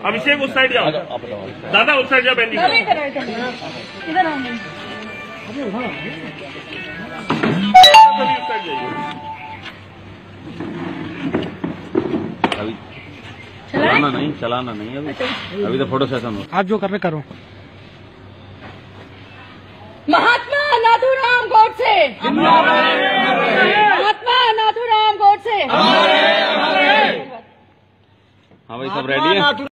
अभिषेक उस साइड जाओ, दादा उस साइड जाओ, बहन जी इधर आओ, सभी उस साइड जाइए। अभी चलाना नहीं अभी तो फोटो सेशन हो। आप जो कर रहे करो। महात्मा नाथूराम गोडसे, महात्मा नाथूराम गोडसे। हाँ भाई, सब रेडी है।